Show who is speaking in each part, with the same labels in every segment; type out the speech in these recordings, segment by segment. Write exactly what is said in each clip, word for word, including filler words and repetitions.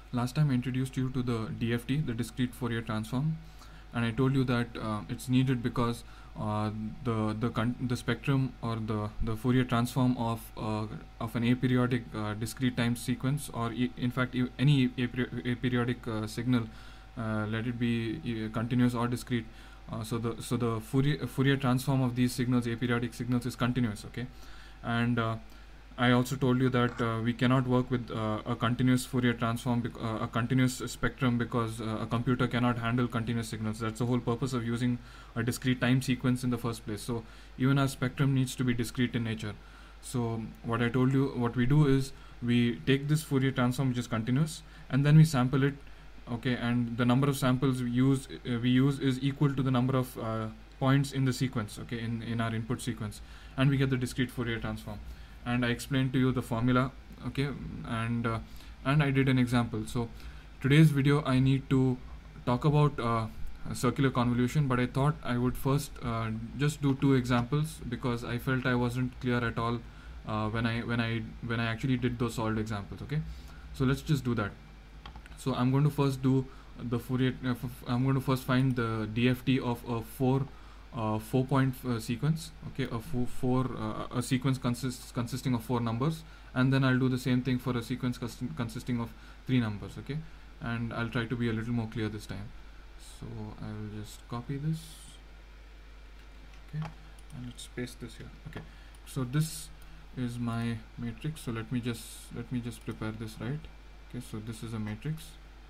Speaker 1: Last time I introduced you to the D F T, the Discrete Fourier Transform, and I told you that uh, it's needed because uh, the the the spectrum or the the Fourier transform of uh, of an aperiodic uh, discrete time sequence, or e in fact e any aperiodic uh, signal, uh, let it be e continuous or discrete. Uh, so the so the Fourier Fourier transform of these signals, aperiodic signals, is continuous. Okay, and uh, I also told you that uh, we cannot work with uh, a continuous Fourier transform, bec uh, a continuous spectrum, because uh, a computer cannot handle continuous signals. That's the whole purpose of using a discrete time sequence in the first place. So even our spectrum needs to be discrete in nature. So what I told you, what we do is we take this Fourier transform, which is continuous, and then we sample it. Okay, and the number of samples we use uh, we use is equal to the number of uh, points in the sequence. Okay, in in our input sequence, and we get the discrete Fourier transform. And I explained to you the formula. Okay, and uh, and I did an example. So today's video I need to talk about uh, a circular convolution, but I thought I would first uh, just do two examples, because I felt I wasn't clear at all uh, when I when I when I actually did those solved examples. Okay, so let's just do that. So I'm going to first do the Fourier. Uh, I'm going to first find the D F T of a four uh, four point uh, sequence. Okay, a four, four uh, a sequence consists consisting of four numbers, and then I'll do the same thing for a sequence consisting of three numbers. Okay, and I'll try to be a little more clear this time. So I'll just copy this. Okay, and let's paste this here. Okay, so this is my matrix. So let me just let me just prepare this right. Okay, so this is a matrix,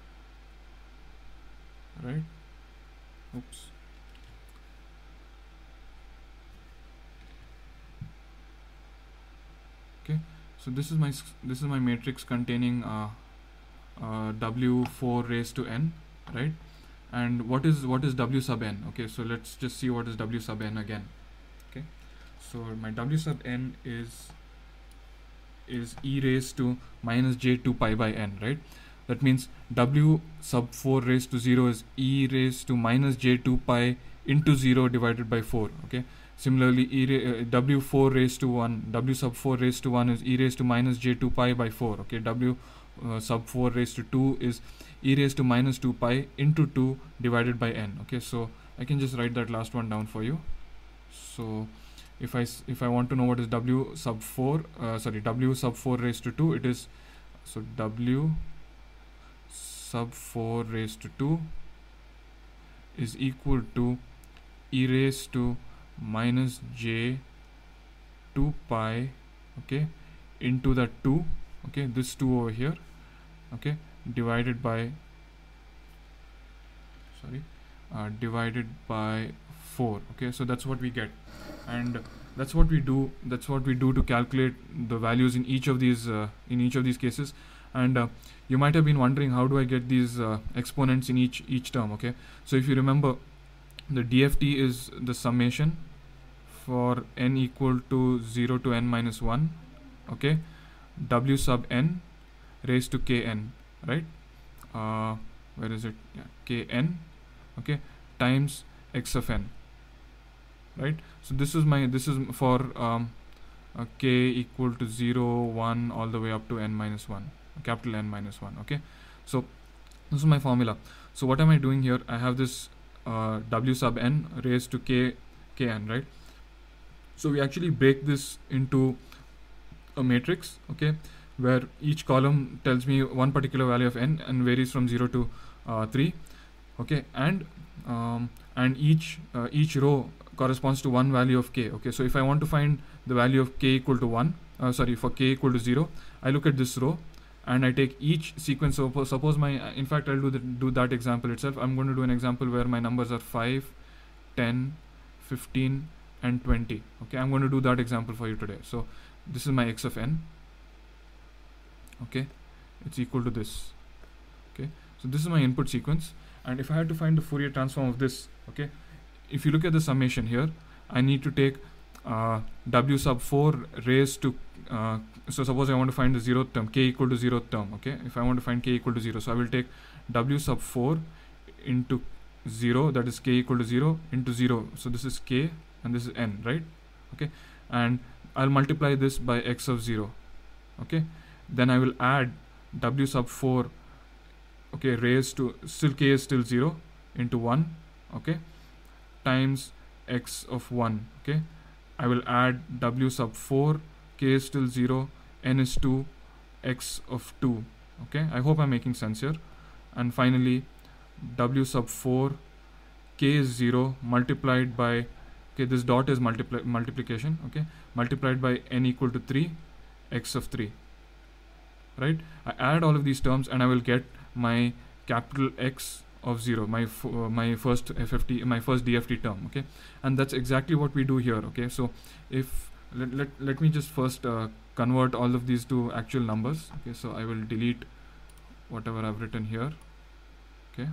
Speaker 1: right? Oops. Okay, so this is my this is my matrix containing uh, uh, W four raised to n, right? And what is what is W sub n? Okay, so let's just see what is W sub n again. Okay, so my W sub n is is e raised to minus j two pi by n, right? That means W sub four raised to zero is e raised to minus j two pi into zero divided by four. Okay, similarly e uh, W four raised to one, W sub four raised to one is e raised to minus j two pi by four. Okay, W uh, sub four raised to two is e raised to minus two pi into two divided by n. Okay, so I can just write that last one down for you. So if I if I want to know what is W sub four, uh, sorry, W sub four raised to two, it is, so W sub four raised to two is equal to e raised to minus j two pi, okay, into that two, okay, this two over here, okay, divided by, sorry, uh, divided by four. Okay, so that's what we get, and that's what we do that's what we do to calculate the values in each of these uh, in each of these cases. And uh, you might have been wondering, how do I get these uh, exponents in each each term? Okay, so if you remember, the D F T is the summation for n equal to zero to n minus one, okay, W sub n raised to kn, right? Uh, where is it? Yeah, kn, okay, times x of n, right? So this is my this is for um, uh, k equal to zero, one, all the way up to n minus one, capital N minus one. Okay, so this is my formula. So what am I doing here? I have this uh, W sub n raised to k kn, right? So we actually break this into a matrix, okay, where each column tells me one particular value of n and varies from zero to uh, three, okay, and um, and each uh, each row corresponds to one value of k. Okay, so if I want to find the value of k equal to one, uh, sorry, for k equal to zero, I look at this row and I take each sequence. So suppose my, uh, in fact, I'll do the, do that example itself. I'm going to do an example where my numbers are five, ten, fifteen, and twenty. Okay, I'm going to do that example for you today. So this is my x of n. Okay, it's equal to this. Okay, so this is my input sequence, and if I had to find the Fourier transform of this, okay, if you look at the summation here, I need to take uh, W sub four raised to uh, so suppose I want to find the zeroth term, k equal to zeroth term. Okay, if I want to find k equal to zero, so I will take W sub four into zero, that is k equal to zero, into zero, so this is k and this is n, right? Okay, and I'll multiply this by x of zero. Okay, then I will add W sub four okay, raised to, still k is still zero, into one, okay, times x of one, okay. I will add w sub four, k is still zero, n is two, x of two, okay. I hope I'm making sense here. And finally w sub four, k is zero, multiplied by, okay, this dot is multiply multiplication, okay, multiplied by n equal to three, x of three, right. I add all of these terms and I will get my capital X of zero, my f uh, my first F F T, my first D F T term, okay. And that's exactly what we do here, okay. So if let, let, let me just first uh, convert all of these to actual numbers, okay. So I will delete whatever I've written here, okay.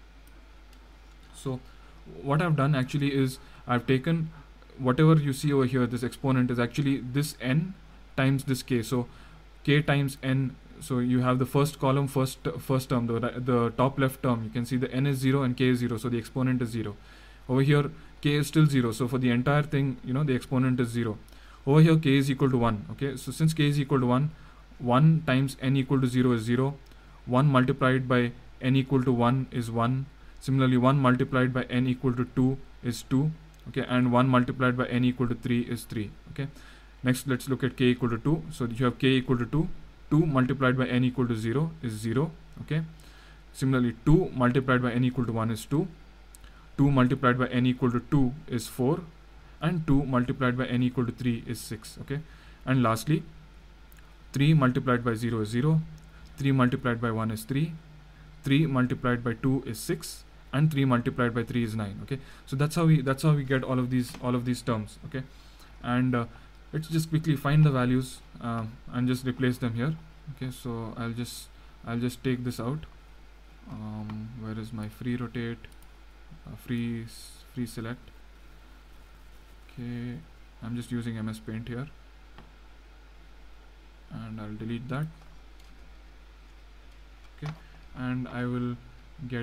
Speaker 1: So what I've done actually is I've taken whatever you see over here, this exponent is actually this n times this k. So k times n, so you have the first column, first first term, the, the top left term, you can see the n is zero and k is zero, so the exponent is zero. Over here k is still zero, so for the entire thing, you know, the exponent is zero. Over here k is equal to one, okay. So since k is equal to one, one times n equal to zero is zero, one multiplied by n equal to one is one, similarly one multiplied by n equal to two is two, okay, and one multiplied by n equal to three is three, okay. Next let's look at k equal to two. So you have k equal to two, two multiplied by n equal to zero is zero, okay. Similarly two multiplied by n equal to one is two, two multiplied by n equal to two is four, and two multiplied by n equal to three is six, okay. And lastly three multiplied by zero is zero, three multiplied by one is three, three multiplied by two is six, and three multiplied by three is nine, okay. So that's how we that's how we get all of these all of these terms, okay. And uh, let's just quickly find the values uh, and just replace them here, okay. So I'll just I'll just take this out. Um, where is my free rotate, uh, free free select, okay. I'm just using M S Paint here, and I'll delete that, okay. And I will get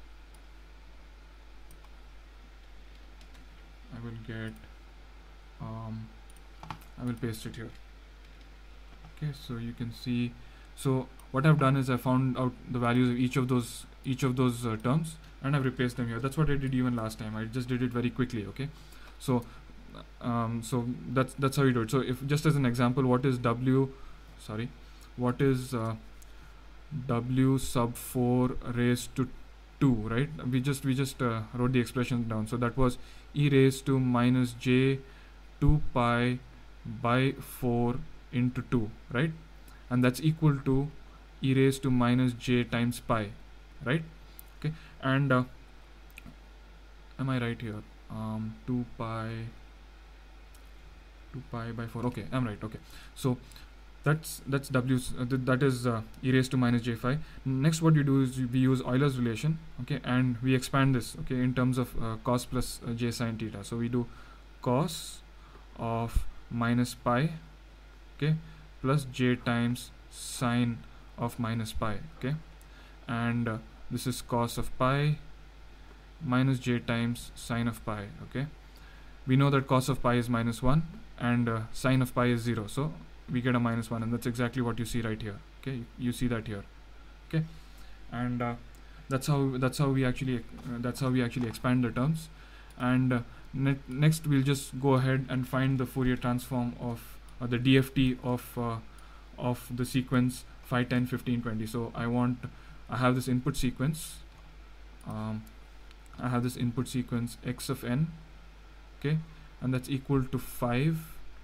Speaker 1: I will get um, I will paste it here, okay. So you can see, so what I've done is I found out the values of each of those each of those uh, terms, and I've replaced them here. That's what I did even last time. I just did it very quickly, okay. So um, so that's that's how you do it. So if just as an example, what is w sorry what is uh, w sub four raised to two, right? We just we just uh, wrote the expression down. So that was e raised to minus j two pi by four into two, right? And that's equal to e raised to minus j times pi, right? Okay. And uh, am I right here? Um, two pi two pi by four. Okay, I'm right. Okay. So that's that's w uh, th that is uh, e raised to minus j phi. Next what you do is we use Euler's relation, okay, and we expand this, okay, in terms of uh, cos plus uh, j sine theta. So we do cos of minus pi, okay, plus j times sine of minus pi, okay. And uh, this is cos of pi minus j times sine of pi, okay. We know that cos of pi is minus one and uh, sine of pi is zero, so we get a minus one, and that's exactly what you see right here, okay. You, you see that here, okay. And uh, that's how that's how we actually uh, that's how we actually expand the terms. And uh, ne next we'll just go ahead and find the Fourier transform of uh, the D F T of uh, of the sequence five, ten, fifteen, twenty. So I want I have this input sequence um, I have this input sequence x of n, okay, and that's equal to five,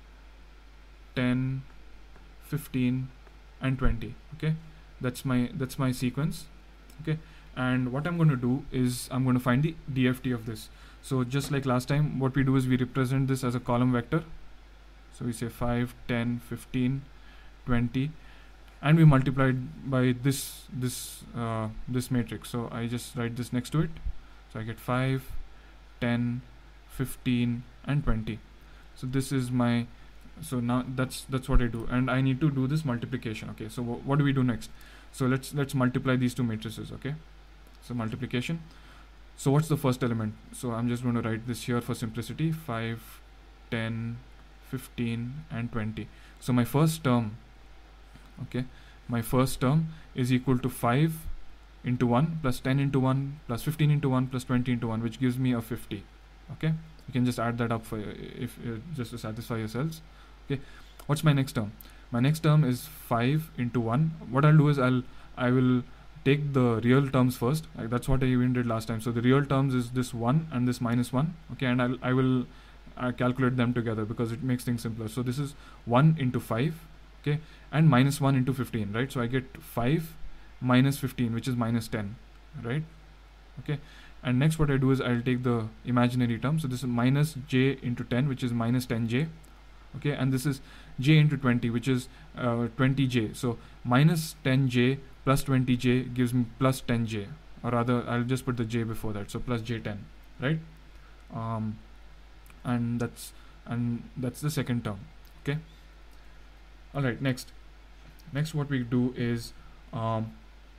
Speaker 1: ten, fifteen and twenty, okay. That's my that's my sequence, okay. And what I'm going to do is I'm going to find the D F T of this. So just like last time, what we do is we represent this as a column vector. So we say five, ten, fifteen, twenty, and we multiply it by this this uh, this matrix. So I just write this next to it. So I get five, ten, fifteen and twenty. So this is my so now that's that's what I do, and I need to do this multiplication, okay. So what do we do next? So let's let's multiply these two matrices, okay. So multiplication. So what's the first element? So I'm just going to write this here for simplicity, five, ten, fifteen and twenty. So my first term, okay, my first term is equal to five into one plus ten into one plus fifteen into one plus twenty into one, which gives me a fifty. Okay, you can just add that up for if uh, just to satisfy yourselves. Okay, what's my next term? My next term is five into one. What I'll do is I'll I will take the real terms first. Like that's what I even did last time. So the real terms is this one and this minus one. Okay, and I'll I will uh, calculate them together because it makes things simpler. So this is one into five. Okay, and minus one into fifteen, right? So I get five minus fifteen, which is minus ten, right? Okay, and next what I do is I'll take the imaginary term. So this is minus j into ten, which is minus ten j. Okay, and this is j into twenty, which is uh, twenty j. So minus ten j plus twenty j gives me plus ten j, or rather I'll just put the j before that, so plus j ten, right? Um, and that's and that's the second term. Okay, all right, next next what we do is um,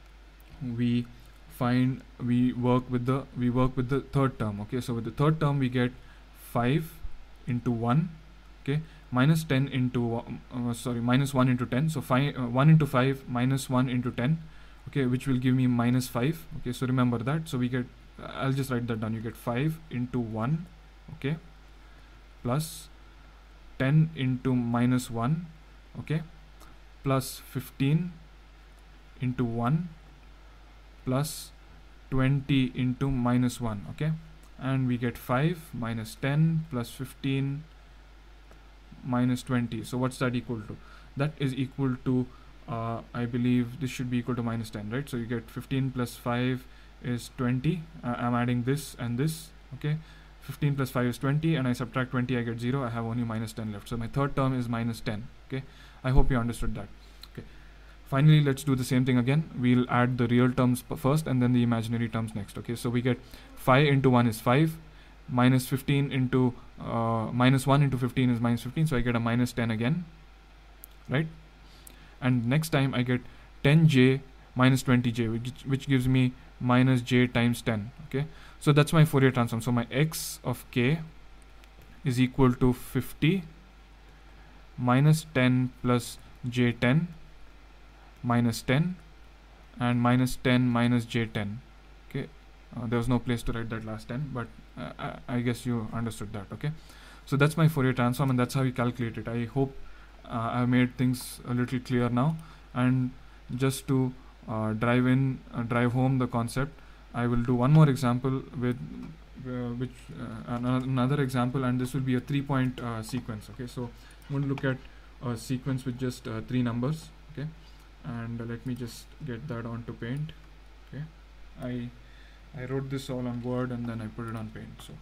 Speaker 1: we find we work with the we work with the third term. Okay, so with the third term we get five into one, okay, minus ten into uh, sorry minus one into ten. So five uh, one into five minus one into ten, okay, which will give me minus five. Okay, so remember that. So we get uh, I'll just write that down. You get five into one, okay, plus ten into minus one, okay, plus fifteen into one plus twenty into minus one. Okay, and we get five minus ten plus fifteen minus twenty. So what's that equal to? That is equal to uh, I believe this should be equal to minus ten, right? So you get fifteen plus five is twenty. uh, I'm adding this and this. Okay, fifteen plus five is twenty, and I subtract twenty, I get zero. I have only minus ten left. So my third term is minus ten. Okay, I hope you understood that. Okay, finally let's do the same thing again. We'll add the real terms first and then the imaginary terms next. Okay, so we get five into one is five, minus fifteen into uh, minus one into fifteen is minus fifteen, so I get a minus ten again, right? And next time I get ten j minus twenty j, which, which gives me minus j times ten. Okay, so that's my Fourier transform. So my x of k is equal to fifty minus ten plus j ten minus ten and minus ten minus j ten. Okay, uh, there was no place to write that last ten, but uh, I, I guess you understood that. Okay, so that's my Fourier transform, and that's how we calculate it. I hope uh, I've made things a little clear now. And just to uh, drive in uh, drive home the concept, I will do one more example with uh, which uh, another example, and this will be a three point uh, sequence. Okay, so I'm going to look at a sequence with just uh, three numbers. Okay, and uh, let me just get that onto Paint. Okay, I I wrote this all on Word and then I put it on Paint. So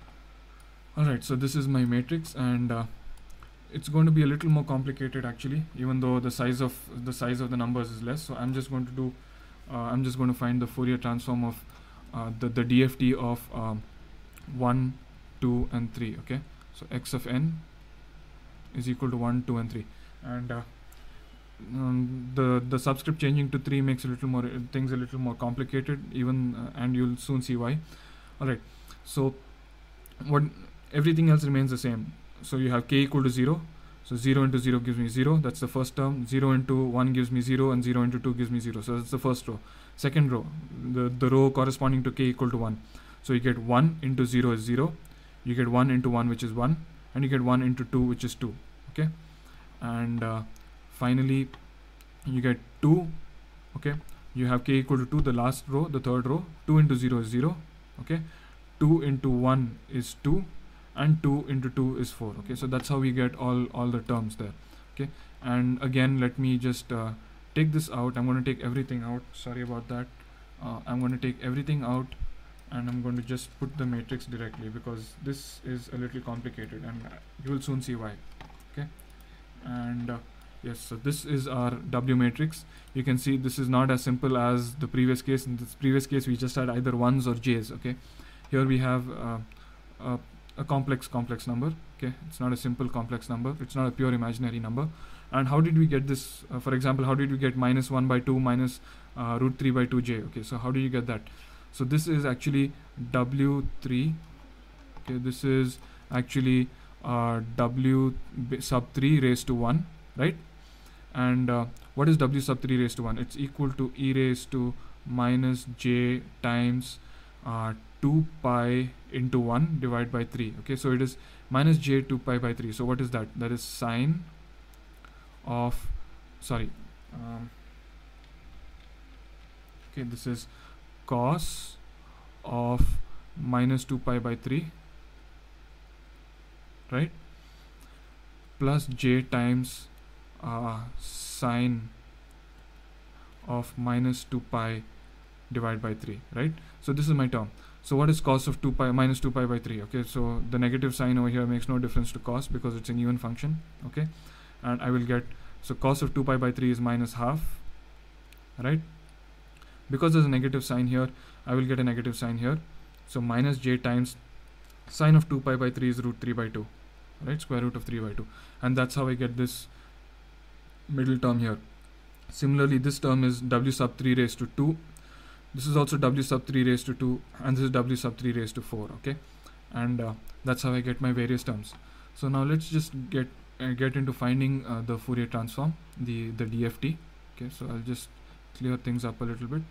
Speaker 1: alright, so this is my matrix, and uh, it's going to be a little more complicated actually, even though the size of the size of the numbers is less. So I'm just going to do uh, I'm just going to find the Fourier transform of uh, the, the D F T of um, one, two and three. Okay, so x of n is equal to one, two and three, and uh, um, the the subscript changing to three makes a little more uh, things a little more complicated even, uh, and you'll soon see why. Alright, so what everything else remains the same. So you have k equal to zero, so zero into zero gives me zero, that's the first term. Zero into one gives me zero, and zero into two gives me zero, so that's the first row. Second row, the, the row corresponding to k equal to one, so you get one into zero is zero, you get one into one, which is one, and you get one into two, which is two. Okay, and uh, finally you get two. Okay, you have k equal to two, the last row, the third row. Two into zero is zero. Okay, two into one is two, and two into two is four. Okay, so that's how we get all all the terms there. Okay, and again let me just uh, take this out. I'm going to take everything out, sorry about that. uh, I'm going to take everything out, and I'm going to just put the matrix directly, because this is a little complicated, and you will soon see why. Okay, and uh, yes, so this is our W matrix. You can see this is not as simple as the previous case. In this previous case we just had either ones or j's. Okay, here we have uh, a a complex complex number. Okay, it's not a simple complex number, it's not a pure imaginary number. And how did we get this? Uh, for example, how did we get minus one by two minus uh, root three by two j? Okay, so how do you get that? So this is actually W three. Okay, this is actually uh, W sub three raised to one, right? And uh, what is W sub three raised to one? It's equal to e raised to minus j times uh, two pi into one divided by three. Okay, so it is minus j two pi by three. So what is that? That is sine of, sorry, um, okay, this is cos of minus two pi by three, right, plus j times uh, sine of minus two pi divided by three, right? So this is my term. So what is cos of two pi minus two pi by three? Okay, so the negative sign over here makes no difference to cos because it's an even function. Okay, and I will get, so cos of two pi by three is minus half, right? Because there's a negative sign here, I will get a negative sign here. So minus j times sine of two pi by three is root three by two, right? Square root of three by two, and that's how I get this middle term here. Similarly, this term is w sub three raised to two. This is also w sub three raised to two, and this is w sub three raised to four. Okay, and uh, that's how I get my various terms. So now let's just get uh, get into finding uh, the Fourier transform, the the D F T. Okay, so I'll just clear things up a little bit.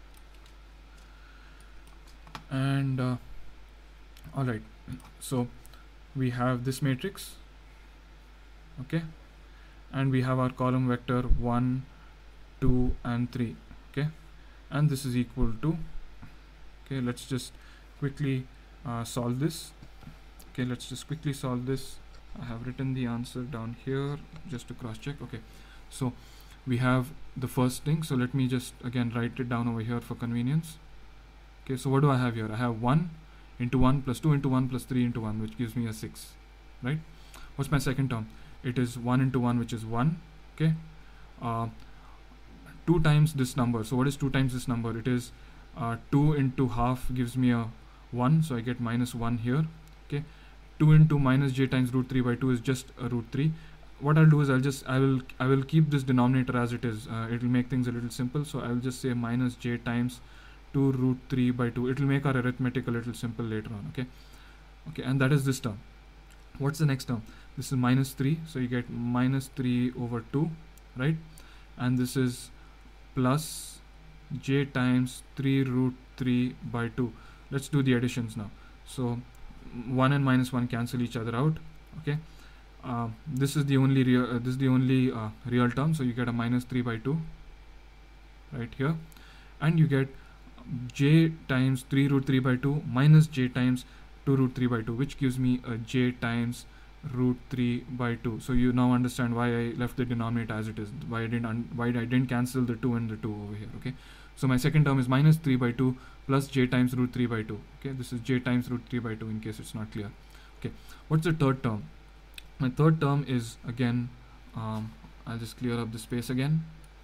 Speaker 1: And uh, all right, so we have this matrix. Okay, and we have our column vector one, two, and three. Okay, and this is equal to, okay, let's just quickly uh, solve this. Okay, let's just quickly solve this. I have written the answer down here just to cross check. Okay, so we have the first thing, so let me just again write it down over here for convenience. Okay, so what do I have here? I have one into one plus two into one plus three into one, which gives me a six, right? What's my second term? It is one into one, which is one. Okay, uh, two times this number. So what is two times this number? It is uh, two into half gives me a one, so I get minus one here. Okay, two into minus j times root three by two is just a root three. What I'll do is I'll just I will I will keep this denominator as it is. Uh, it will make things a little simple. So I'll just say minus j times two root three by two. It will make our arithmetic a little simple later on. Okay, okay, and that is this term. What's the next term? This is minus three, so you get minus three over two, right? And this is plus j times three root three by two. Let's do the additions now. So one and minus one cancel each other out. Okay, uh, this is the only real uh, this is the only uh, real term, so you get a minus three by two right here, and you get j times three root three by two minus j times two root three by two, which gives me a j times root three by two. So you now understand why I left the denominator as it is, why I didn't why I didn't cancel the two and the two over here. Okay, so my second term is minus three by two plus j times root three by two. Okay, this is j times root three by two in case it's not clear. Okay, what's the third term? My third term is again, um, I'll just clear up the space again.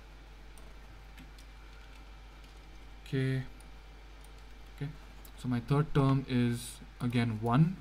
Speaker 1: Okay, okay, so my third term is again one.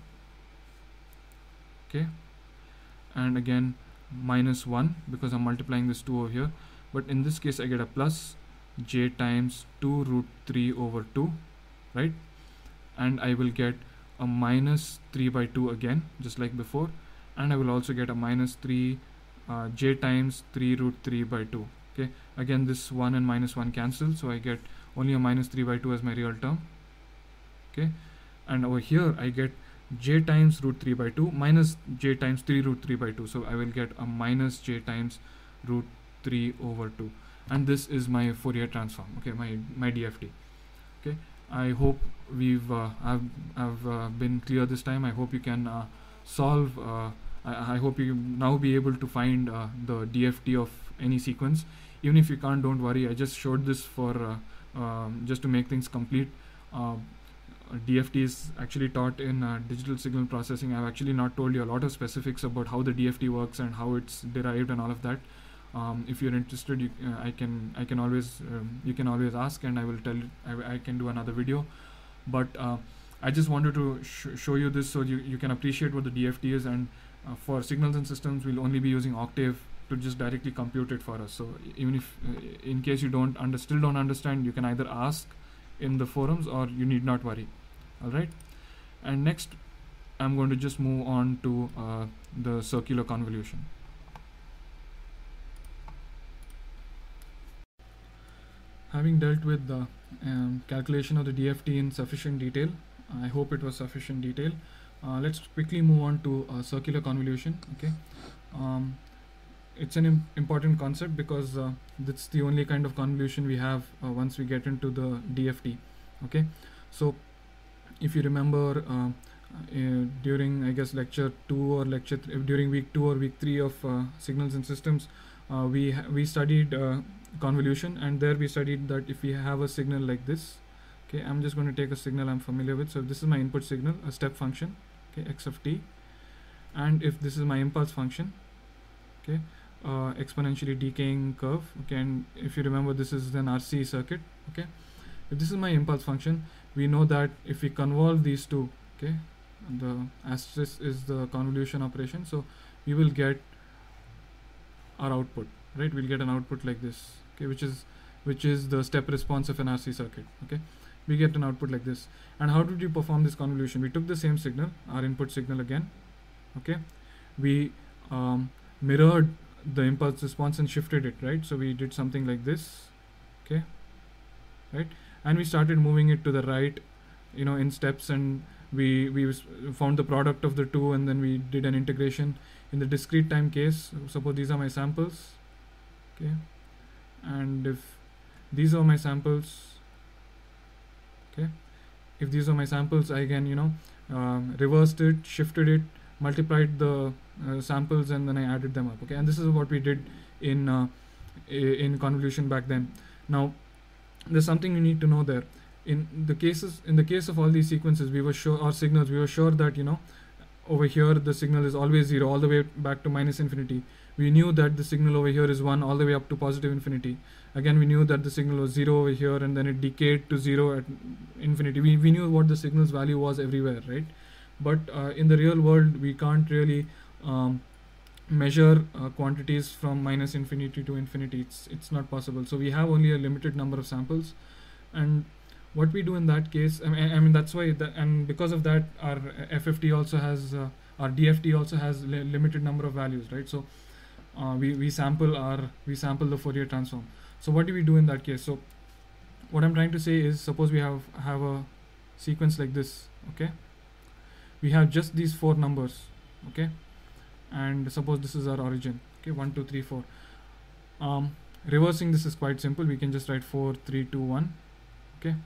Speaker 1: Okay, and again minus one because I'm multiplying this two over here, but in this case I get a plus j times two root three over two, right? And I will get a minus three by two again, just like before, and I will also get a minus three uh, j times three root three by two. Okay, again this one and minus one cancel, so I get only a minus three by two as my real term. Okay, and over here I get j times root three by two minus j times three root three by two, so I will get a minus j times root three over two, and this is my Fourier transform. Okay, my my D F T. Okay, I hope we've uh, I've, I've uh, been clear this time. I hope you can uh, solve uh, I, I hope you now be able to find uh, the D F T of any sequence. Even if you can't, don't worry, I just showed this for uh, um, just to make things complete. uh, D F T is actually taught in uh, digital signal processing. I've actually not told you a lot of specifics about how the D F T works and how it's derived and all of that. Um, if you're interested, you, uh, I can I can always um, you can always ask, and I will tell you, I, I can do another video. But uh, I just wanted to sh show you this so you, you can appreciate what the D F T is, and uh, for signals and systems we'll only be using Octave to just directly compute it for us. So even if uh, in case you don't under still don't understand, you can either ask in the forums or you need not worry. Alright, and next I'm going to just move on to uh, the circular convolution. having dealt with the um, calculation of the D F T in sufficient detail, I hope it was sufficient detail. Uh, let's quickly move on to uh, circular convolution. Okay, um, it's an im important concept because uh, that's the only kind of convolution we have uh, once we get into the D F T. Okay, so if you remember uh, uh, during I guess lecture two or lecture th during week two or week three of uh, signals and systems, uh, we we studied uh, convolution, and there we studied that if we have a signal like this. Okay, I'm just going to take a signal I'm familiar with. So this is my input signal, a step function, okay, x of t, and if this is my impulse function, okay, uh, exponentially decaying curve, okay, and if you remember this is an R C circuit, okay. If this is my impulse function, we know that if we convolve these two, okay, the asterisk is the convolution operation, so we will get our output, right? We'll get an output like this, okay, which is which is the step response of an R C circuit, okay. We get an output like this. And how did we perform this convolution? We took the same signal, our input signal again, okay. We um, mirrored the impulse response and shifted it, right? So we did something like this, okay, right? And we started moving it to the right, you know, in steps, and we we found the product of the two, and then we did an integration. In the discrete time case, suppose these are my samples, okay, and if these are my samples, okay, if these are my samples, I again, you know, um, reversed it, shifted it, multiplied the uh, samples, and then I added them up, okay. And this is what we did in uh, in convolution back then. Now there's something you need to know there. In the cases, in the case of all these sequences, we were sure, or signals, we were sure that, you know, over here the signal is always zero all the way back to minus infinity. We knew that the signal over here is one all the way up to positive infinity. Again, we knew that the signal was zero over here, and then it decayed to zero at infinity. We, we knew what the signal's value was everywhere, right? But uh, in the real world, we can't really um, measure uh, quantities from minus infinity to infinity. It's, it's not possible. So we have only a limited number of samples. And what we do in that case, I mean, I mean that's why, the, and because of that, our F F T also has, uh, our D F T also has li limited number of values, right? So uh, we, we sample our, we sample the Fourier transform. So what do we do in that case? So what I'm trying to say is, suppose we have, have a sequence like this, okay? We have just these four numbers, okay? And suppose this is our origin, okay, one, two, three, four. Um, reversing this is quite simple. We can just write four, three, two, one, okay?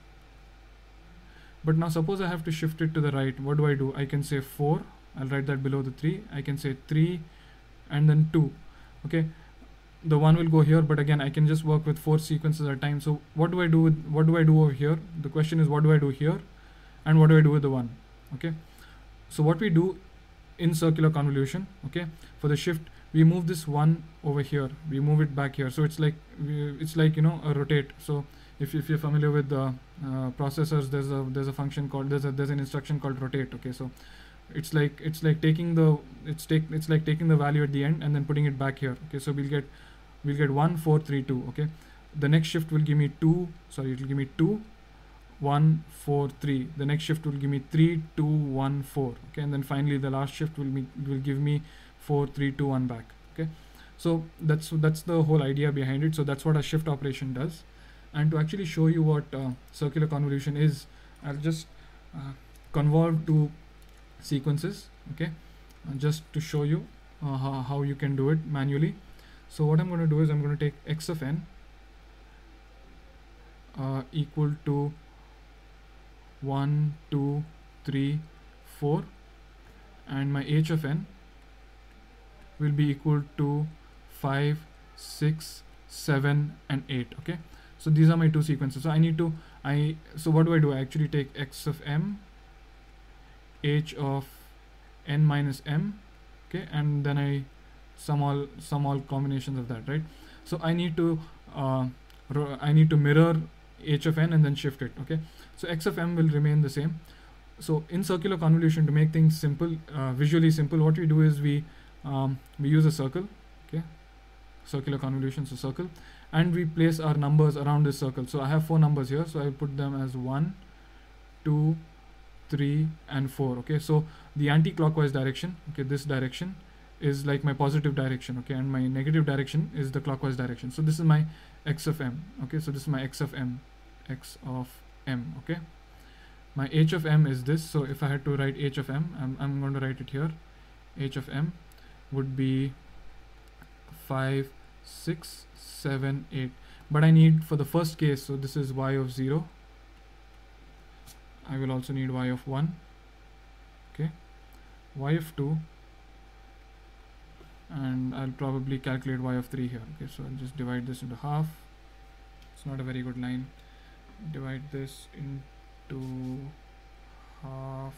Speaker 1: But now suppose I have to shift it to the right. What do I do? I can say four, I'll write that below the three. I can say three and then two, okay? The one will go here, but again, I can just work with four sequences at a time. So what do I do with, what do I do over here? The question is, what do I do here? And what do I do with the one, okay? So what we do in circular convolution, okay, for the shift, we move this one over here, we move it back here. So it's like, we, it's like, you know, a rotate. So if, if you're familiar with the uh, processors, there's a there's a function called, there's a there's an instruction called rotate, okay. So it's like it's like taking the it's take it's like taking the value at the end and then putting it back here, okay. So we'll get we'll get one, four, three, two, okay. The next shift will give me two, sorry, it will give me two, one, four, three. The next shift will give me three, two, one, four, okay. And then finally the last shift will me will give me four, three, two, one back, okay. So that's that's the whole idea behind it. So that's what a shift operation does. And to actually show you what uh, circular convolution is, I'll just uh, convolve two sequences, okay, uh, just to show you uh, how, how you can do it manually. So what I'm going to do is I'm going to take x of n uh, equal to one, two, three, four, and my h of n will be equal to five, six, seven, and eight, okay. So these are my two sequences. So I need to, I, so what do I do? I actually take x of m, h of n minus m, okay, and then I sum all, sum all combinations of that, right? So I need to, uh, I need to mirror h of n and then shift it, okay? So x of m will remain the same. So in circular convolution, to make things simple, uh, visually simple, what we do is we, um, we use a circle, okay? Circular convolution, so circle. And we place our numbers around this circle. So I have four numbers here, so I put them as one, two, three, and four, okay. So the anti-clockwise direction, okay, this direction is like my positive direction, okay, and my negative direction is the clockwise direction. So this is my x of m. Okay, so this is my x of m, x of m. Okay, my h of m is this. So if I had to write h of m, I'm, I'm going to write it here. H of m would be five, six, seven, eight. But I need, for the first case, so this is y of zero. I will also need y of one. Okay, y of two, and I'll probably calculate y of three here. Okay, so I'll just divide this into half. It's not a very good line. Divide this into half.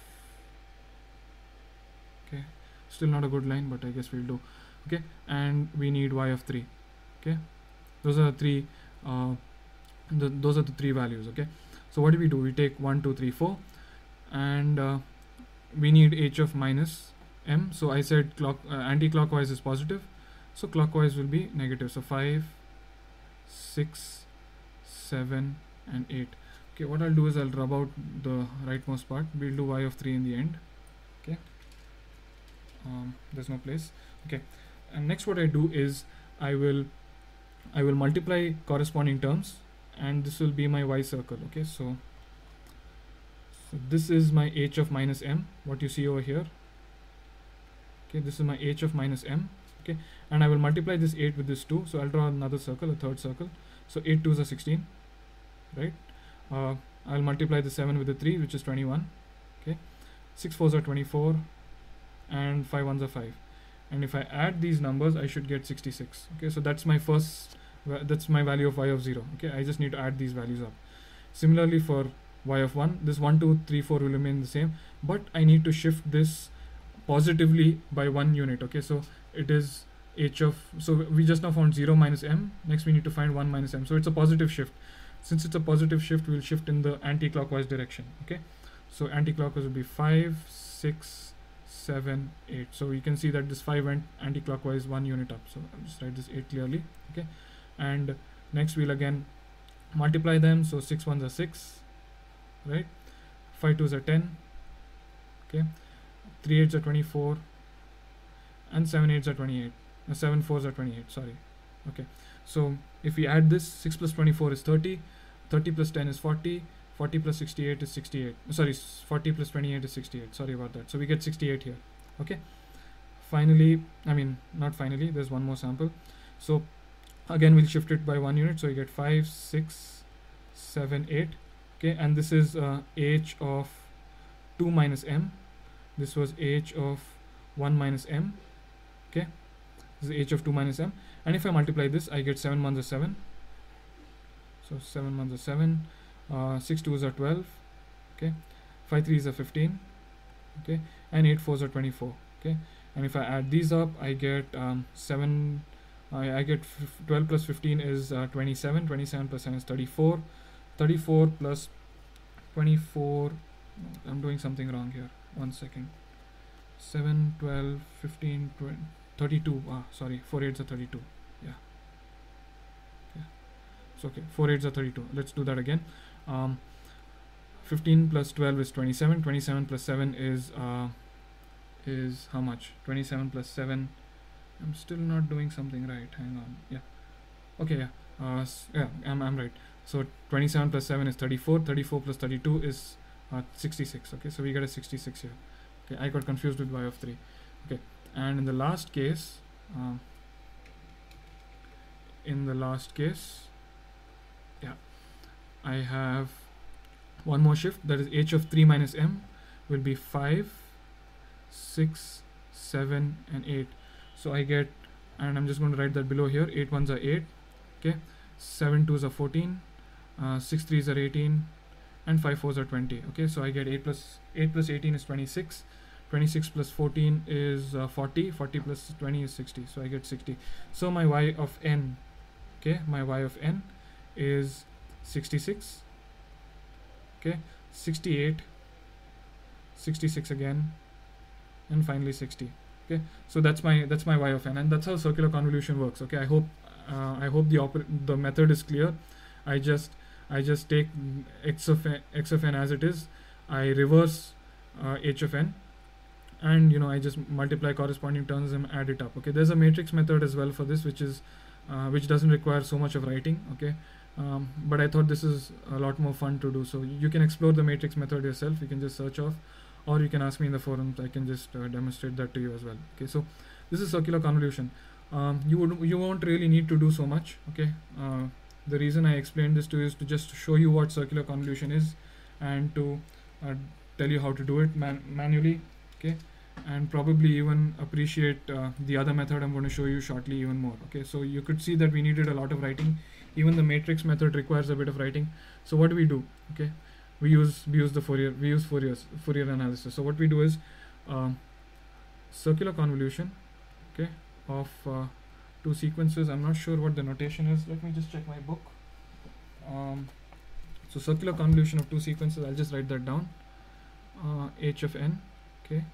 Speaker 1: Okay, still not a good line, but I guess we'll do. Okay, and we need y of three. Okay, those are the three uh, the, those are the three values. Okay, so what do we do? We take one, two, three, four, and uh, we need h of minus m. So I said clock uh, anti-clockwise is positive, so clockwise will be negative. So five, six, seven, and eight. Okay, what I'll do is I'll rub out the rightmost part. We'll do y of three in the end. Okay, um, there's no place. Okay, and next what I do is I will I will multiply corresponding terms, and this will be my y circle. Okay, so so this is my h of minus m, what you see over here. Okay, this is my h of minus m. Okay, and I will multiply this eight with this two, so I'll draw another circle, a third circle. So eight twos are sixteen, right? uh, I'll multiply the seven with the three, which is twenty-one. Okay, six fours are twenty-four, and five ones are five. And if I add these numbers, I should get sixty-six. Okay, so that's my first, that's my value of y of zero. Okay, I just need to add these values up. Similarly for y of one, this one, two, three, four will remain the same, but I need to shift this positively by one unit. Okay, so it is h of, so we just now found zero minus m. Next we need to find one minus m. So it's a positive shift. Since it's a positive shift, we'll shift in the anti-clockwise direction. Okay, so anti-clockwise will be five, six, seven, eight. So you can see that this five went anti-clockwise one unit up. So I'll just write this eight clearly. Okay, and next we'll again multiply them. So six ones are six, right? Five twos are ten. Okay, three eights are twenty-four, and seven eights are twenty-eight. Uh, seven fours are twenty-eight. Sorry. Okay, so if we add this, six plus twenty-four is thirty, thirty plus ten is forty, forty plus sixty-eight is sixty-eight. Sorry, forty plus twenty-eight is sixty-eight. Sorry about that. So we get sixty-eight here. Okay, finally, I mean not finally, there's one more sample. So again we'll shift it by one unit, so you get five, six, seven, eight. Okay, and this is uh, h of two minus m. This was h of one minus m. Okay, this is h of two minus m, and if I multiply this, I get seven ones are seven. So seven ones are seven. Uh, six twos are twelve. Okay, five threes are fifteen. Okay, and eight fours are twenty-four. Okay, and if I add these up, I get um, seven. I, I get twelve plus fifteen is uh, twenty-seven. twenty-seven plus seven is thirty-four. thirty-four plus twenty-four. I'm doing something wrong here. One second. seven, twelve, fifteen, twenty, thirty-two. Ah, sorry. four eights are thirty-two. Yeah. Okay. So okay. four eights are thirty-two. Let's do that again. Um, fifteen plus twelve is twenty-seven. twenty-seven plus seven is uh, is how much? twenty-seven plus seven. I'm still not doing something right. Hang on. Yeah. Okay. Yeah. Uh, yeah. I'm I'm right. So twenty-seven plus seven is thirty-four. thirty-four plus thirty-two is uh, sixty-six. Okay. So we get a sixty-six here. Okay. I got confused with y of three. Okay. And in the last case, um, in the last case, yeah, I have one more shift. That is h of three minus m will be five, six, seven, and eight. So I get, and I'm just going to write that below here. eight ones are eight. Okay, seven twos are fourteen, uh, six threes are eighteen, and five fours are twenty. Okay, so I get eight plus eight plus eighteen is twenty-six. twenty-six plus fourteen is uh, forty. forty plus twenty is sixty. So I get sixty. So my y of n, okay, my y of n is sixty-six. Okay, sixty-eight, sixty-six again, and finally sixty. Okay, so that's my that's my y of n, and that's how circular convolution works. Okay, I hope uh, I hope the oper the method is clear. I just I just take x of n, x of n as it is. I reverse uh, h of n, and you know I just multiply corresponding terms and add it up. Okay, there's a matrix method as well for this, which is uh, which doesn't require so much of writing. Okay, um, but I thought this is a lot more fun to do. So you can explore the matrix method yourself. You can just search off, or you can ask me in the forums. I can just uh, demonstrate that to you as well. Okay, so this is circular convolution. Um, you would you won't really need to do so much. Okay, uh, the reason I explained this to you is to just show you what circular convolution is, and to uh, tell you how to do it man manually. Okay, and probably even appreciate uh, the other method I'm going to show you shortly even more. Okay, so you could see that we needed a lot of writing. Even the matrix method requires a bit of writing. So what do we do? Okay, we use we use the Fourier we use Fourier's Fourier analysis. So what we do is um, circular convolution, okay, of uh, two sequences. I'm not sure what the notation is. Let me just check my book. Um, so circular convolution of two sequences. I'll just write that down. Uh, h of n. Okay.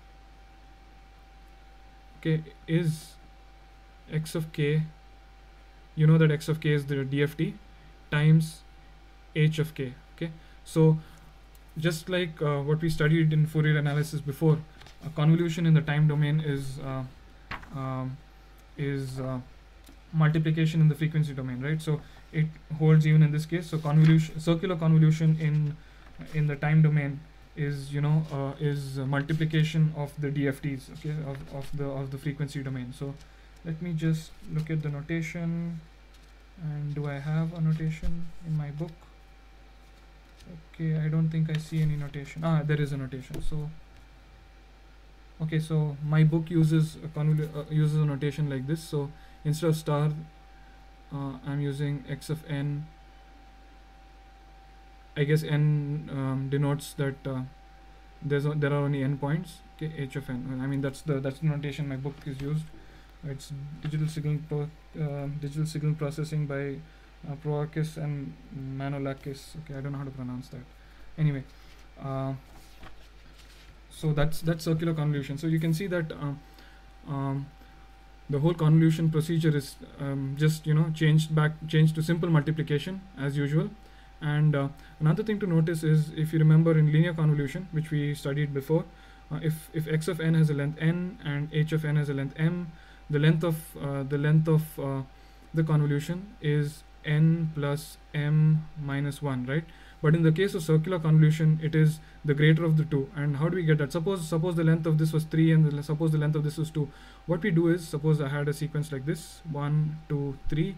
Speaker 1: Okay, is x of k. You know that x of k is the D F T times h of k. Okay, so just like uh, what we studied in Fourier analysis before, a convolution in the time domain is uh, um, is uh, multiplication in the frequency domain, right? So it holds even in this case. So convolution, circular convolution in in the time domain is, you know, uh, is uh, multiplication of the D F Ts, okay, of, of the of the frequency domain. So let me just look at the notation. And do I have a notation in my book? Okay, I don't think I see any notation. Ah, there is a notation. So okay, so my book uses a convolu uh, uses a notation like this. So instead of star, uh, I'm using x of n. I guess n um, denotes that uh, there's o there are only n points. Okay, h of n. I mean that's the that's the notation my book is used. It's digital signal pro uh, digital signal processing by uh, Proakis and Manolakis. Okay, I don't know how to pronounce that. Anyway, uh, so that's that's circular convolution. So you can see that uh, um, the whole convolution procedure is um, just, you know, changed back changed to simple multiplication as usual. And uh, another thing to notice is, if you remember in linear convolution, which we studied before, uh, if if x of n has a length n and h of n has a length m, the length of uh, the length of uh, the convolution is n plus m minus one, right? But in the case of circular convolution, it is the greater of the two. And how do we get that? Suppose suppose the length of this was three and the, suppose the length of this was two. What we do is, suppose I had a sequence like this, one, two, three,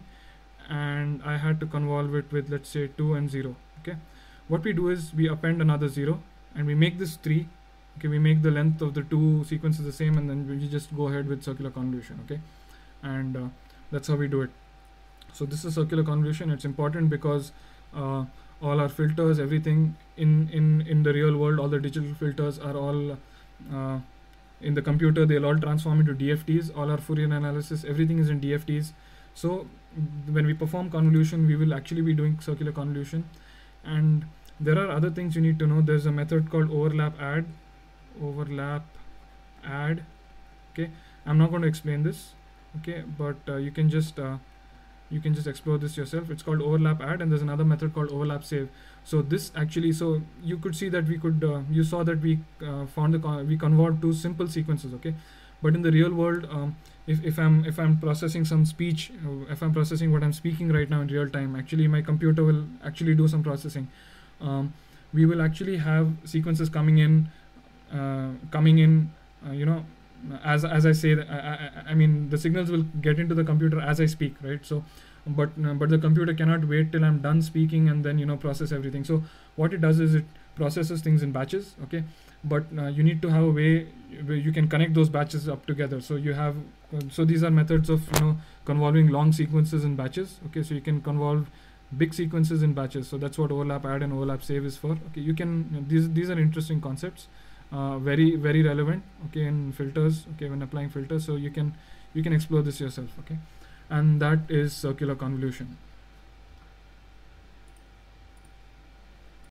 Speaker 1: and I had to convolve it with, let's say, two and zero. Okay, what we do is we append another zero and we make this three. Okay, we make the length of the two sequences the same, and then we just go ahead with circular convolution. Okay, and uh, that's how we do it. So this is circular convolution. It's important because uh, all our filters, everything in in in the real world, all the digital filters are all uh, in the computer. They'll all transform into D F Ts. All our Fourier analysis, everything is in D F Ts. So when we perform convolution, we will actually be doing circular convolution. And there are other things you need to know. There's a method called overlap add. Overlap add. Okay, I'm not going to explain this. Okay, but uh, you can just uh, you can just explore this yourself. It's called overlap add, and there's another method called overlap save. So this actually, so you could see that we could uh, you saw that we uh, found the con we convolved two simple sequences. Okay, but in the real world, um, if, if I'm if I'm processing some speech, uh, if I'm processing what I'm speaking right now in real time, actually my computer will actually do some processing. Um, we will actually have sequences coming in uh, coming in uh, you know, as as I say, I, I, I mean the signals will get into the computer as I speak, right? So but uh, but the computer cannot wait till I'm done speaking and then, you know, process everything. So what it does is it processes things in batches. Okay, but uh, you need to have a way where you can connect those batches up together. So you have uh, so these are methods of, you know, convolving long sequences in batches. Okay, so you can convolve big sequences in batches. So that's what overlap add and overlap save is for. Okay, you can you know, these these are interesting concepts, uh, very very relevant. Okay, in filters. Okay, when applying filters, so you can you can explore this yourself. Okay, and that is circular convolution.